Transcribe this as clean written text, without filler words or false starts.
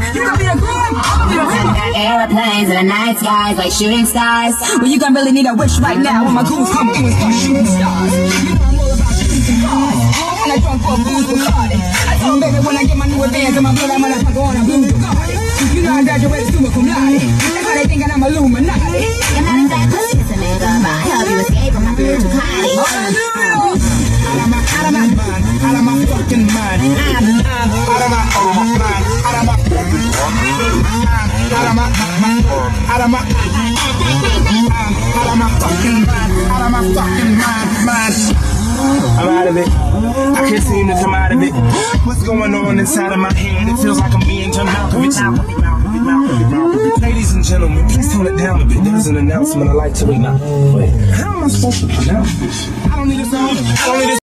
You gonna be a good? I'm gonna be a got airplanes in the night skies like shooting stars. Well, you gonna really need a wish right now when my goons come through and start shooting stars. You know I'm all about shooting some cars. And I drunk for a booze Bacardi. I told baby when I get my new advance in my blood, I'm gonna go on a blue Bacardi. You know I graduated summa cum laude. That's why they thinking I'm Illuminati. You're not exactly a nigga, but I help you escape from my spiritual body. Out of my fucking mind. Out of my mind. Out of my fucking mind. Out of my mind. Out of my fucking mind. Out of my fucking mind. I'm out of it. I can't seem to come out of it. What's going on inside of my head? It feels like I'm being turned Malkovich. Ladies and gentlemen, please tone it down a bit. There's an announcement I'd like to read now. Wait, how am I supposed to pronounce this? I don't need a song. I don't need a